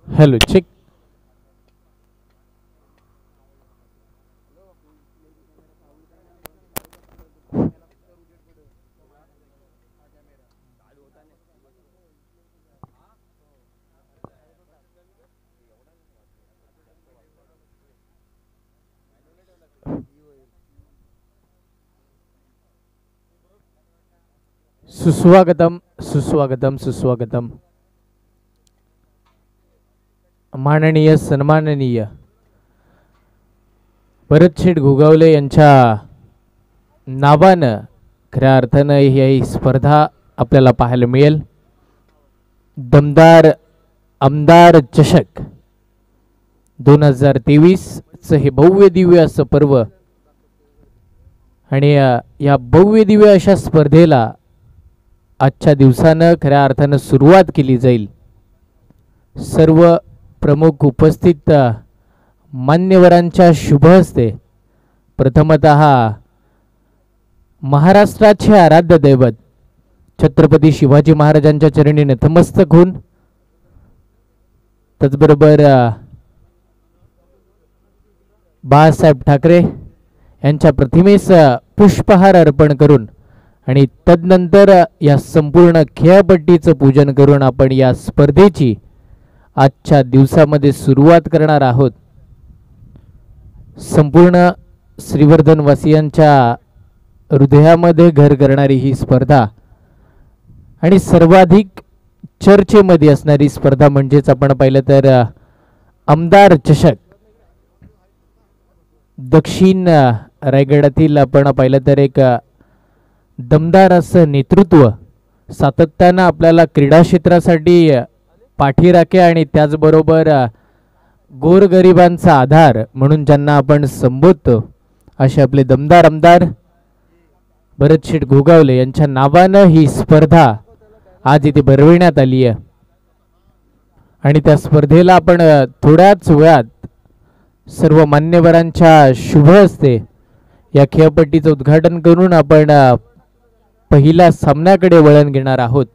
Hello, check. सुस्वागतम, सुस्वागतम, सुस्वागतम. माननीय सन्माननीय भरतशेठ गोगावले यांच्या नावानं खऱ्या अर्थानं ही स्पर्धा आपल्याला पाहायला मिळेल. दमदार आमदार चषक 2023 चं हे भव्य दिव्य असं पर्व आणि या भव्य दिव्य अशा स्पर्धेला आजच्या दिवसानं खऱ्या अर्थानं सुरुवात केली जाईल. सर्व प्रमुख उपस्थित मान्यवरांच्या शुभ हस्ते प्रथमतः महाराष्ट्राचे आराध्य दैवत छत्रपती शिवाजी महाराजांच्या चरणी नतमस्तक होऊन त्याचबरोबर बाळासाहेब ठाकरे यांच्या प्रतिमेस पुष्पहार अर्पण करून आणि तदनंतर या संपूर्ण खेळपट्टीचं पूजन करून आपण या स्पर्धेची आजच्या दिवसामध्ये सुरुवात करणार आहोत. संपूर्ण श्रीवर्धन वासियांच्या हृदयामध्ये घर करणारी ही स्पर्धा आणि सर्वाधिक चर्चेमध्ये असणारी स्पर्धा म्हणजेच आपण पाहिलं तर आमदार चषक. दक्षिण रायगडातील आपण पाहिलं तर एक दमदार असं नेतृत्व सातत्यानं आपल्याला क्रीडा क्षेत्रासाठी पाठीराखे आणि त्याचबरोबर गोरगरिबांचा आधार म्हणून ज्यांना आपण संबोधतो असे आपले दमदार आमदार भरतशेठ गोगावले यांच्या नावानं ही स्पर्धा आज इथे भरविण्यात आली आहे. आणि त्या स्पर्धेला आपण थोड्याच वेळात सर्व मान्यवरांच्या शुभ हस्ते या खेळपट्टीचं उद्घाटन करून आपण पहिल्या सामन्याकडे वळण घेणार आहोत.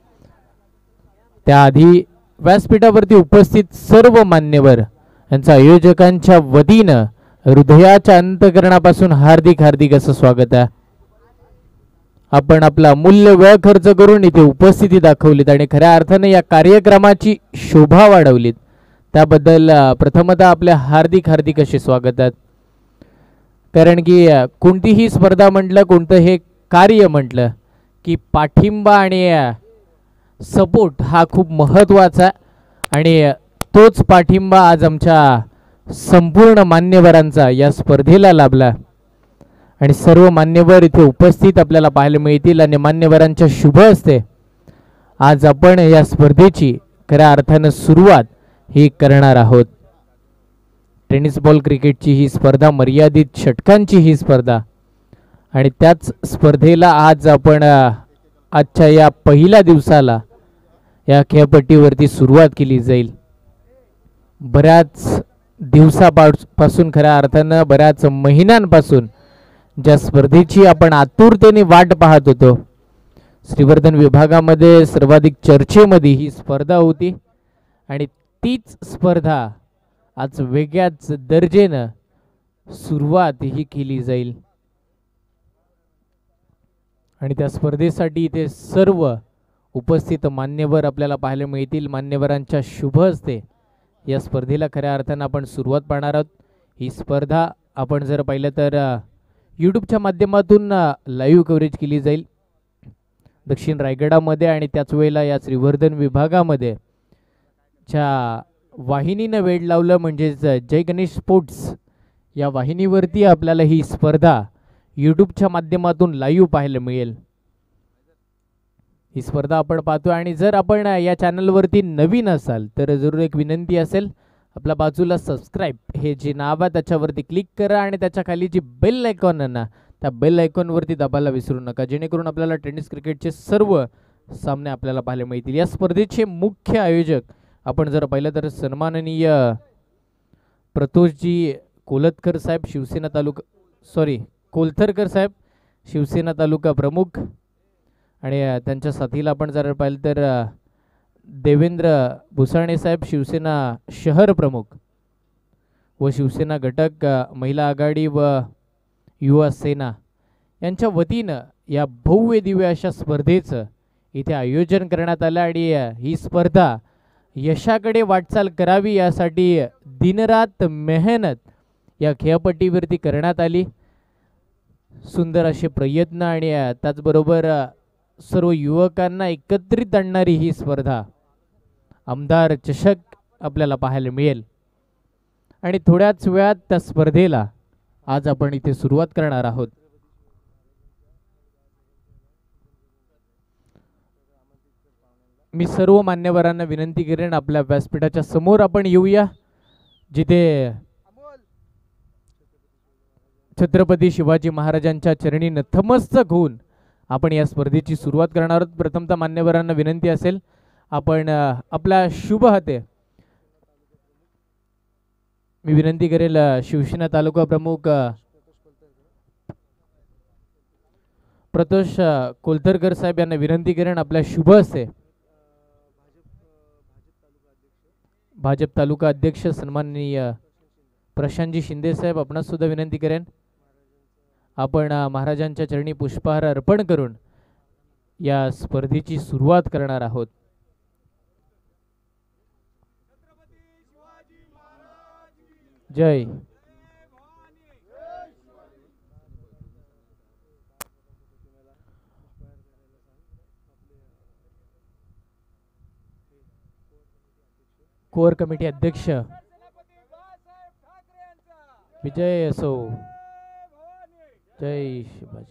त्याआधी व्यासपीठावरती उपस्थित सर्व मान्यवर यांच्या आयोजकांच्या वतीनं हृदयाच्या अंतःकरणापासून हार्दिक हार्दिक असं स्वागत आहे. आपण आपला मूल्य वेळ खर्च करून इथे उपस्थिती दाखवलीत आणि खऱ्या अर्थाने या कार्यक्रमाची शोभा वाढवलीत त्याबद्दल प्रथमतः आपल्या हार्दिक हार्दिक असे स्वागत आहे. कारण की कोणतीही स्पर्धा म्हटलं कोणतं हे कार्य म्हटलं की पाठिंबा आणि सपोर्ट हा खूप महत्त्वाचा आणि तोच पाठिंबा आज आमच्या संपूर्ण मान्यवरांचा या स्पर्धेला लाभला आणि सर्व मान्यवर इथे उपस्थित आपल्याला पाहायला मिळतील आणि मान्यवरांच्या शुभ हस्ते आज आपण या स्पर्धेची खऱ्या अर्थानं सुरुवात ही करणार आहोत. टेनिस बॉल क्रिकेटची ही स्पर्धा मर्यादित षटकांची ही स्पर्धा आणि त्याच स्पर्धेला आज आपण आजच्या या पहिल्या दिवसाला या खेळपट्टीवरती सुरुवात केली जाईल. बऱ्याच दिवसापासून खऱ्या अर्थानं बऱ्याच महिन्यांपासून ज्या स्पर्धेची आपण आतुरतेने वाट पाहत होतो श्रीवर्धन विभागामध्ये सर्वाधिक चर्चेमध्ये ही स्पर्धा होती आणि तीच स्पर्धा आज वेगळ्याच दर्जेनं सुरुवात ही केली जाईल. आणि त्या स्पर्धेसाठी इथे सर्व उपस्थित मान्यवर आपल्याला पाहायला मिळतील. मान्यवरांच्या शुभ हस्ते या स्पर्धेला खऱ्या अर्थानं आपण सुरुवात पाहणार आहोत. ही स्पर्धा आपण जर पाहिलं तर यूट्यूबच्या माध्यमातून लाईव्ह कव्हरेज केली जाईल दक्षिण रायगडामध्ये आणि त्याच वेळेला या श्रीवर्धन विभागामध्ये ज्या वाहिनीनं वेळ लावलं म्हणजेच जय गणेश स्पोर्ट्स या वाहिनीवरती आपल्याला ही स्पर्धा यूट्यूबच्या माध्यमातून लाईव्ह पाहायला मिळेल. ही स्पर्धा आपण पाहतो आणि जर आपण या चॅनलवरती नवीन असाल तर जरूर एक विनंती असेल आपल्या बाजूला सबस्क्राईब हे जे नाव आहे त्याच्यावरती क्लिक करा आणि त्याच्या खाली जी बेल आयकॉन आहे ना त्या बेल आयकॉनवरती दाबायला विसरू नका जेणेकरून आपल्याला टेनिस क्रिकेटचे सर्व सामने आपल्याला पाहायला मिळतील. या स्पर्धेचे मुख्य आयोजक आपण जर पाहिलं तर सन्माननीय प्रतोषजी कोलतकर साहेब शिवसेना तालुका कोलथरकर साहेब शिवसेना तालुका प्रमुख आणि त्यांच्या साथीला आपण जर पाहिलं तर देवेंद्र भुसाणे साहेब, शिवसेना शहर प्रमुख व शिवसेना घटक महिला आघाडी व युवा सेना यांच्या वतीनं या भव्य दिव्य अशा स्पर्धेचं इथे आयोजन करण्यात आलं आणि ही स्पर्धा यशाकडे वाटचाल करावी यासाठी दिनरात मेहनत या खेळपट्टीवरती करण्यात आली. सुंदर असे प्रयत्न आणि त्याचबरोबर सर्व युवकांना एकत्रित आणणारी ही स्पर्धा आमदार चषक आपल्याला पाहायला मिळेल आणि थोड्याच वेळात त्या स्पर्धेला आज आपण इथे सुरुवात करणार आहोत. मी सर्व मान्यवरांना विनंती करेन आपल्या व्यासपीठाच्या समोर आपण येऊया, जिथे छत्रपती शिवाजी महाराजांच्या चरणी नतमस्तक होऊन आपण या स्पर्धेची सुरुवात करणार आहोत. प्रथमतः मान्यवरांना विनंती असेल आपण आपला शुभ हाते, मी विनंती करेल शिवसेना तालुका प्रमुख प्रतोष कोलतरकर साहेब यांना विनंती करेन आपल्या शुभ हस्ते भाजप तालुका अध्यक्ष सन्माननीय प्रशांतजी शिंदे साहेब आपणास सुद्धा विनंती करेन आपण महाराजांच्या चरणी पुष्पहार अर्पण करून या स्पर्धेची सुरुवात करणार आहोत. जय कोर कमिटी अध्यक्ष विजय असो, जय शिवाजी.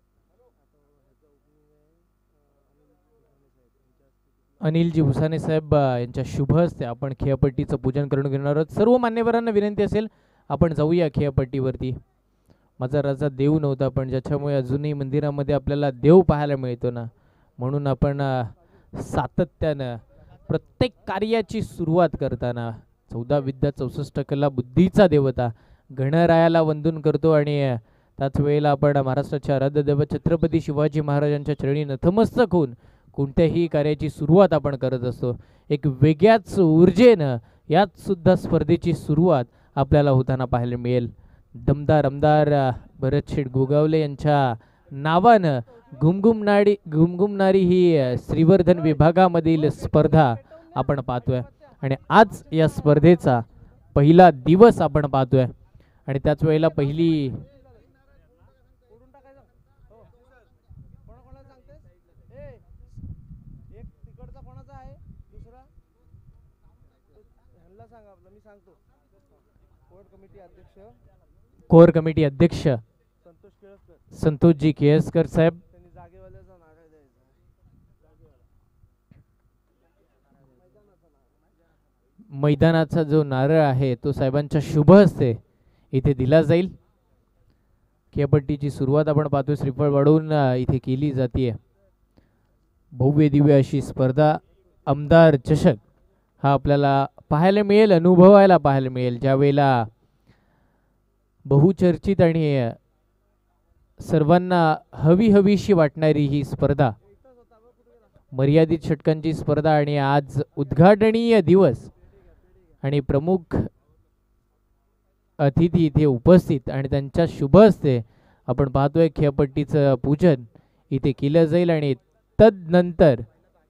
अनिलजी भुसाणे साहेब यांच्या शुभ हस्ते आपण खेळपट्टीचं पूजन करून घेणार आहोत. सर्व मान्यवरांना विनंती असेल आपण जाऊया खेळपट्टीवरती. माझा राजा देव नव्हता पण ज्याच्यामुळे अजूनही मंदिरामध्ये आपल्याला देव पाहायला मिळतो ना, म्हणून आपण सातत्यानं प्रत्येक कार्याची सुरुवात करताना 14 विद्या 64 कला बुद्धीचा देवता गणरायाला वंदन करतो आणि त्याच वेळेला आपण महाराष्ट्राच्या आराध्य दैवत छत्रपती शिवाजी महाराजांच्या चरणी नतमस्तक होऊन कोणत्याही कार्याची सुरुवात आपण करत असतो. एक वेगळ्याच ऊर्जेनं यात सुद्धा स्पर्धेची सुरुवात आपल्याला होताना पाहायला मिळेल. दमदार आमदार भरतशेठ गोगावले यांच्या नावानं घुमघुमणारी ही श्रीवर्धन विभागामधील स्पर्धा आपण पाहतोय आणि आज या स्पर्धेचा पहिला दिवस आपण पाहतोय आणि त्याच वेळेला पहिली कोर कमिटी अध्यक्ष संतोषजी केळसकर साहेब, मैदानाचा जो नारळ आहे तो साहेबांच्या शुभ हस्ते इथे दिला जाईल. खेळपट्टीची सुरुवात आपण पाहतोय श्रीफळ वाढवून इथे केली जाते. भव्य दिव्य अशी स्पर्धा आमदार चषक हा आपल्याला पाहायला मिळेल, अनुभवायला पाहायला मिळेल, ज्यावेळेला बहुचर्चित आणि सर्वांना हवीशी वाटणारी ही स्पर्धा, मर्यादित षटकांची स्पर्धा आणि आज उद्घाटनीय दिवस आणि प्रमुख अतिथी इथे उपस्थित आणि त्यांच्या शुभ हस्ते आपण पाहतोय खेळपट्टीचं पूजन इथे केलं जाईल आणि तदनंतर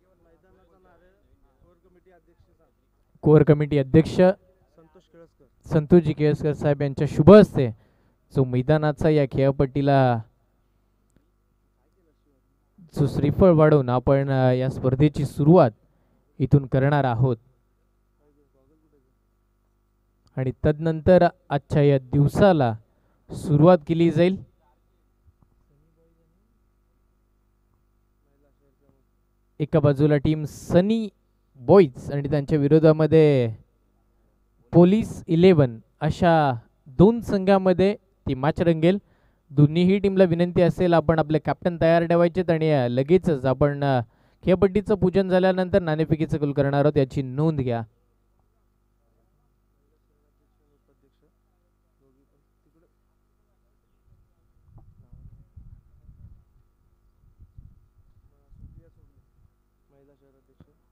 कोर कमिटी अध्यक्ष संतोषजी केळसकर साहेब यांच्या शुभ हस्ते जो मैदानाचा या खेळपट्टीला जो श्रीफळ वाढवून आपण या स्पर्धेची सुरुवात इथून करणार आहोत आणि तदनंतर आजच्या या दिवसाला सुरुवात केली जाईल. एका बाजूला टीम सनी बॉईज आणि त्यांच्या विरोधामध्ये पोलीस 11 अशा दोन संघामध्ये ती मॅच रंगेल. दोन्हीही टीमला विनंती असेल आपण आपले कॅप्टन तयार ठेवायचे आणि लगेचच आपण खेळपट्टीचं पूजन झाल्यानंतर नाणेफेकीचं कल करणार आहोत याची नोंद घ्या.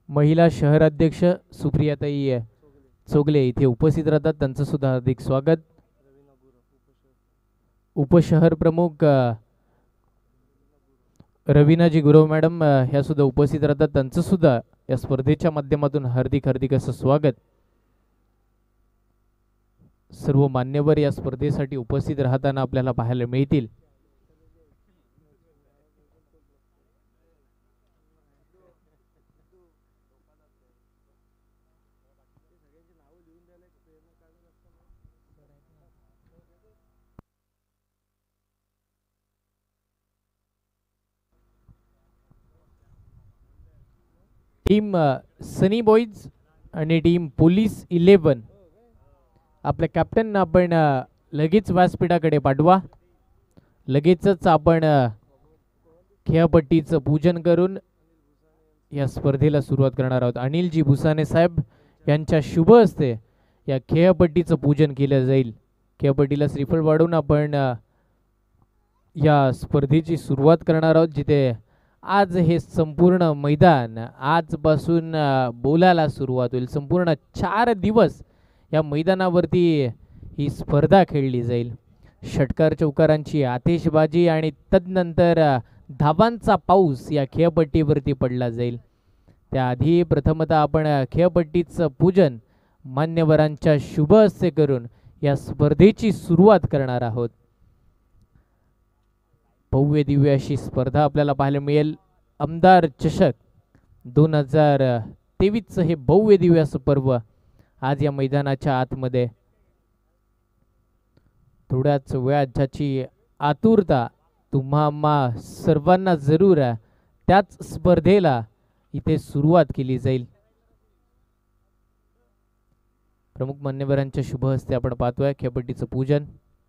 महिला शहर अध्यक्ष सुप्रियाताई चोगले इथे उपस्थित राहतात, त्यांचं सुद्धा हार्दिक स्वागत. उपशहर प्रमुख रवीनाजी गुरव मॅडम ह्या सुद्धा उपस्थित राहतात, त्यांचं सुद्धा या स्पर्धेच्या माध्यमातून हार्दिक हार्दिक असं स्वागत. सर्व मान्यवर या स्पर्धेसाठी उपस्थित राहताना आपल्याला पाहायला मिळतील. टीम सनी बॉईज आणि टीम पोलीस 11 आपल्या कॅप्टन आपण लगेच व्यासपीठाकडे पाठवा. लगेचच आपण खेळपट्टीचं पूजन करून या स्पर्धेला सुरुवात करणार आहोत. अनिलजी भुसाने साहेब यांच्या शुभ हस्ते या खेळपट्टीचं पूजन केलं जाईल. खेळपट्टीला श्रीफळ वाढवून आपण या स्पर्धेची सुरुवात करणार आहोत, जिथे आज हे संपूर्ण मैदान आजपासून बोलायला सुरुवात होईल. संपूर्ण 4 दिवस या मैदानावरती ही स्पर्धा खेळली जाईल. षटकार चौकारांची आतिषबाजी आणि तदनंतर धावांचा पाऊस या खेळपट्टीवरती पडला जाईल. त्याआधी प्रथमतः आपण खेळपट्टीचं पूजन मान्यवरांच्या शुभ हस्ते करून या स्पर्धेची सुरुवात करणार आहोत. भव्य दिव्य अशी स्पर्धा आपल्याला पाहायला मिळेल. आमदार चषक 2023 हे भव्य दिव्य असं पर्व आज या मैदानाच्या आतमध्ये. थोड्याच वेळात ज्याची आतुरता तुम्हा सर्वांना जरूर आहे, त्याच स्पर्धेला इथे सुरुवात केली जाईल. प्रमुख मान्यवरांच्या शुभ हस्ते आपण पाहतोय खेळपट्टीचं पूजन.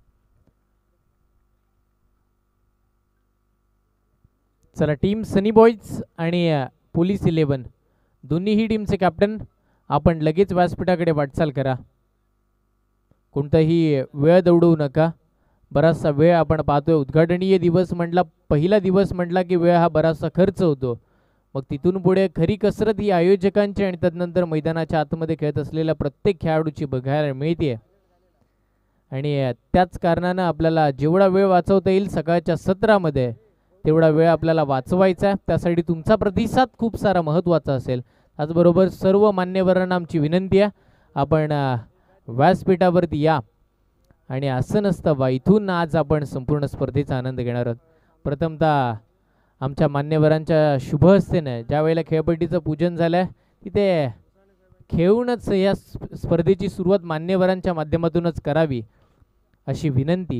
चला, टीम सनी बॉईज आणि पोलीस 11 दोन्हीही टीमचे कॅप्टन आपण लगेच व्यासपीठाकडे वाटचाल करा. कोणताही वेळ दौडवू नका. बराचसा वेळ आपण पाहतोय. उद्घाटनीय दिवस म्हटला, पहिला दिवस म्हटला की वेळ हा बराचसा खर्च होतो. मग तिथून पुढे खरी कसरत ही आयोजकांची आणि तदनंतर मैदानाच्या आतमध्ये खेळत असलेल्या प्रत्येक खेळाडूची बघायला मिळते. आणि त्याच कारणानं आपल्याला जेवढा वेळ वाचवता येईल सकाळच्या सत्रामध्ये तेवढा वेळ आपल्याला वाचवायचा आहे. त्यासाठी तुमचा प्रतिसाद खूप सारा महत्त्वाचा असेल. त्याचबरोबर सर्व मान्यवरांना आमची विनंती आहे, आपण व्यासपीठावरती या. आणि असं नसतं बा, इथून आज आपण संपूर्ण स्पर्धेचा आनंद घेणार आहोत. प्रथमतः आमच्या मान्यवरांच्या शुभ हस्तेने ज्या वेळेला खेळपट्टीचं पूजन झालं तिथे खेळूनच या स्पर्धेची सुरुवात मान्यवरांच्या माध्यमातूनच करावी अशी विनंती.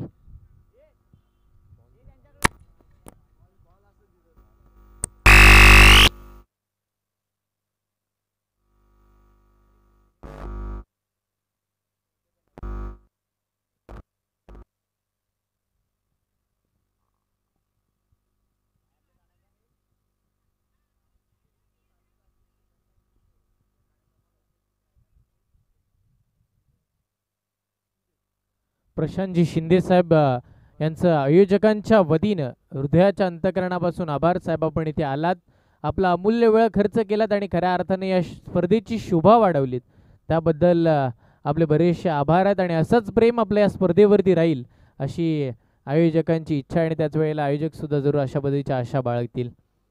प्रशांतजी शिंदे साहेब यांचं आयोजकांच्या वतीनं हृदयाच्या अंतकरणापासून आभार. साहेब, आपण इथे आलात, आपला अमूल्य वेळ खर्च केलात आणि खऱ्या अर्थाने या स्पर्धेची शोभा वाढवलीत, त्याबद्दल आपले बरेचसे आभार आहेत. आणि असंच प्रेम आपल्या या स्पर्धेवरती राहील अशी आयोजकांची इच्छा. आणि त्याच वेळेला आयोजक सुद्धा जरूर अशा पद्धतीच्या आशा बाळगतील.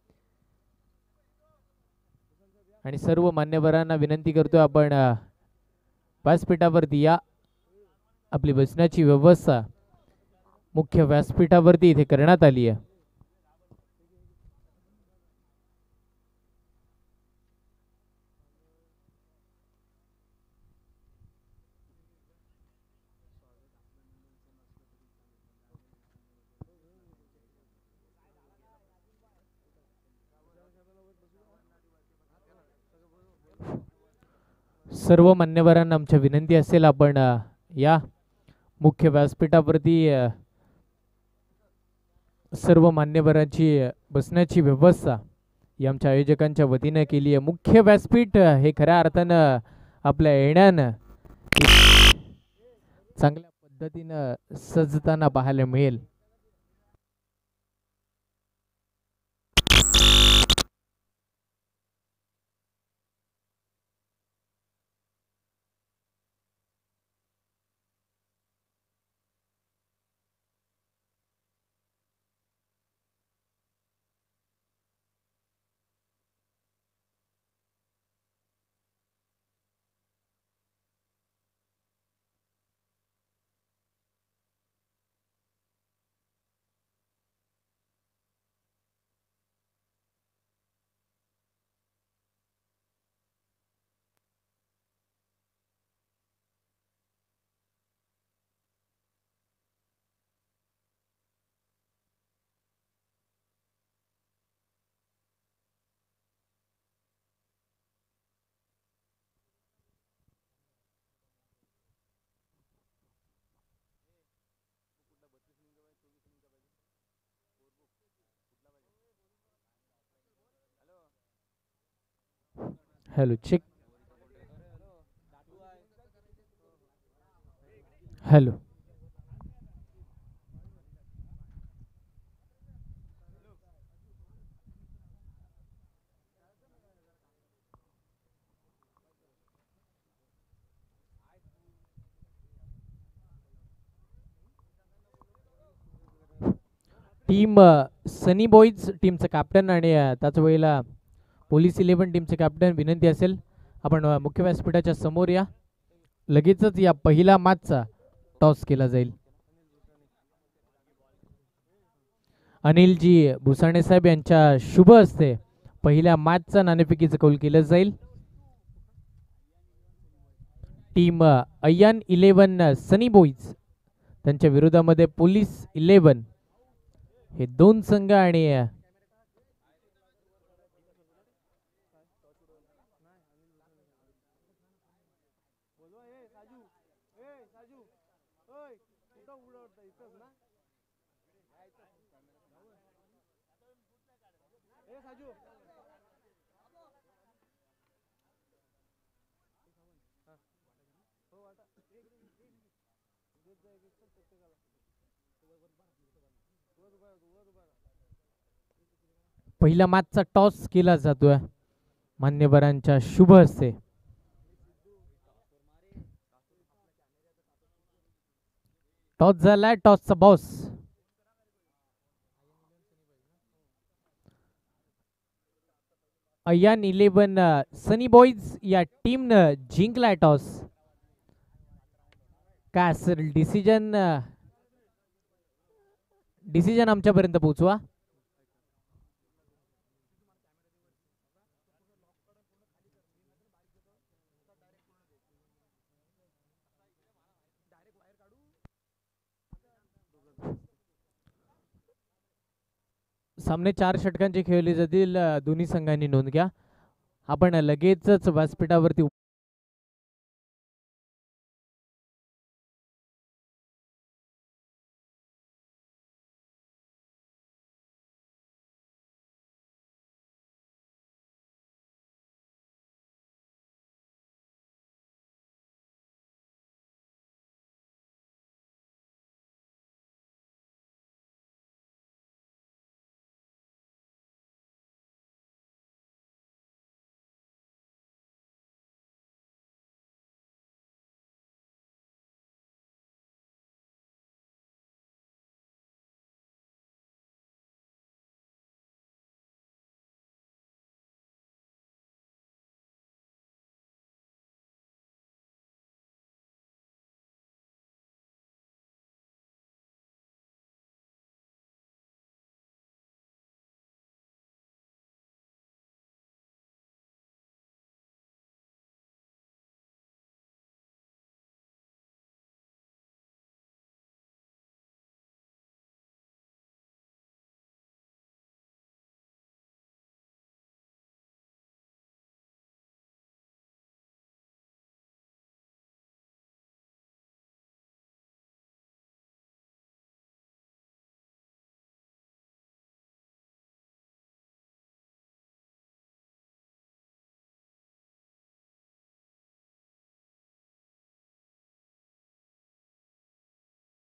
आणि सर्व मान्यवरांना विनंती करतो, आपण व्यासपीठावरती या. आपली बसण्याची व्यवस्था मुख्य व्यासपीठावरती इथे करण्यात आली आहे. सर्व मान्यवरांना आमच्या विनंती असेल, आपण या मुख्य व्यासपीठावरती. सर्व मान्यवरांची बसण्याची व्यवस्था ही आमच्या आयोजकांच्या वतीने केली आहे. मुख्य व्यासपीठ हे खऱ्या अर्थानं आपल्या येण्यानं चांगल्या पद्धतीनं सजताना पाहायला मिळेल. Hello check. Hello. Team Sunny Boys टीमचं कॅप्टन आणि त्याच वेळेला पोलीस 11 टीमचे कॅप्टन विनंती असेल आपण मुख्य व्यासपीठाच्या समोर या. लगेचच या पहिला मॅचचा टॉस केला जाईल. अनिलजी भुसाणे साहेब यांच्या शुभ हस्ते पहिल्या मॅचचा नाणेफेकीचं कौल केलं जाईल. टीम अय्यान 11 सनी बॉईज त्यांच्या विरोधामध्ये पोलीस 11 हे दोन संघ आणि पहिल्या मॅचचा टॉस केला जातोय मान्यवरांच्या शुभ हस्ते. टॉस झालाय. टॉसचा बॉस अय्यान 11 सनी बॉईज या टीमनं जिंकलाय टॉस. काय असेल डिसिजन आमच्यापर्यंत पोहोचवा. सामने 4 षटकांचे खेळले जातील. दोन्ही संघांनी नोंद घ्या. आपण लगेचच व्यासपीठावरती